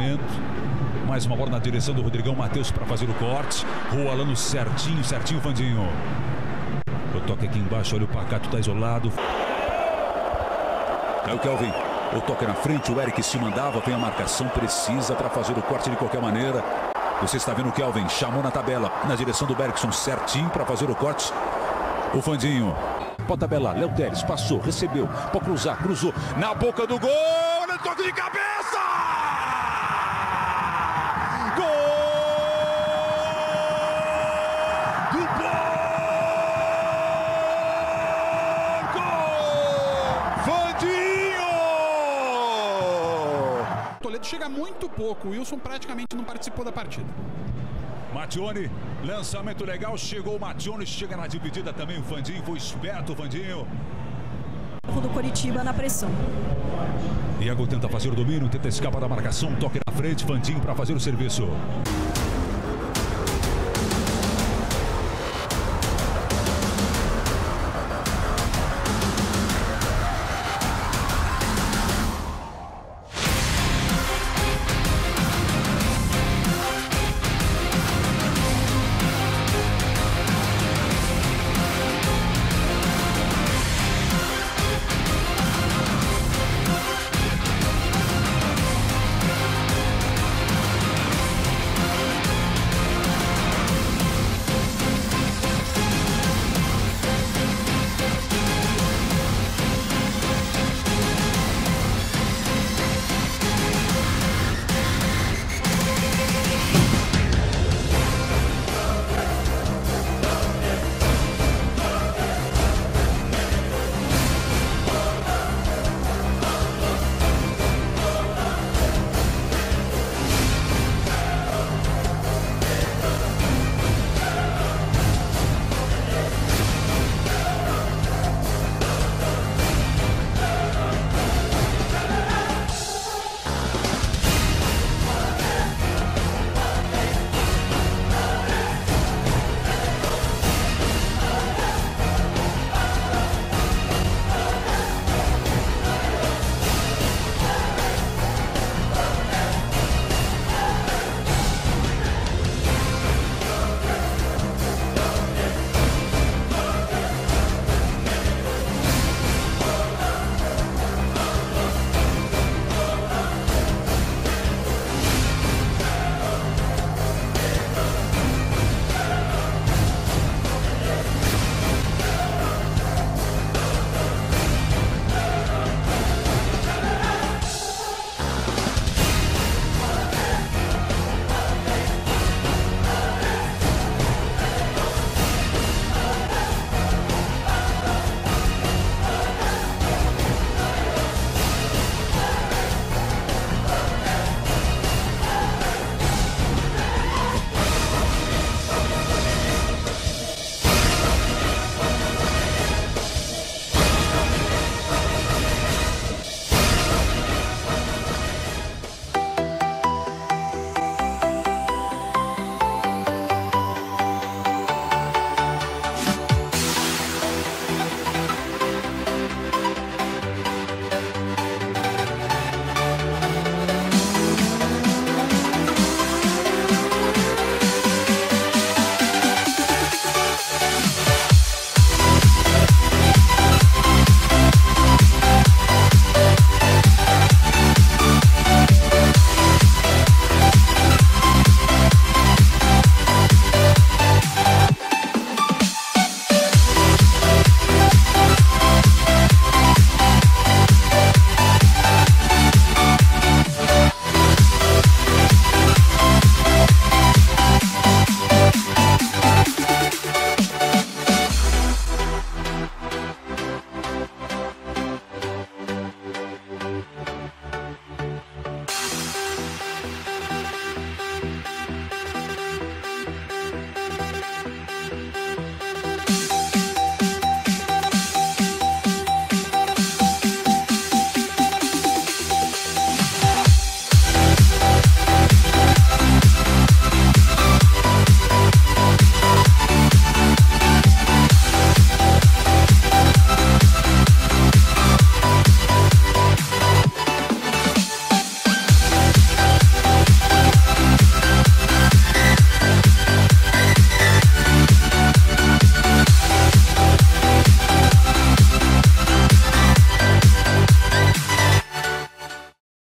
lançamento. Mais uma bola na direção do Rodrigão Matheus para fazer o corte. Rolando certinho, certinho, Vandinho. O toque aqui embaixo, olha o Pacato, tá isolado. É o Kelvin. O toque na frente, o Eric se mandava, vem a marcação precisa para fazer o corte de qualquer maneira. Você está vendo o Kelvin, chamou na tabela, na direção do Bergson, certinho para fazer o corte. O Vandinho, pode tabelar, Léo Teres, passou, recebeu, pode cruzar, cruzou, na boca do gol, olha o toque de cabeça! Gol do Porco! Vandinho! O Toledo chega muito pouco, o Wilson praticamente não participou da partida. Mattione, lançamento legal, chegou o Mattione, chega na dividida também o Vandinho, foi esperto o Vandinho. Do Coritiba na pressão. Iago tenta fazer o domínio, tenta escapar da marcação, toque na frente, Vandinho para fazer o serviço.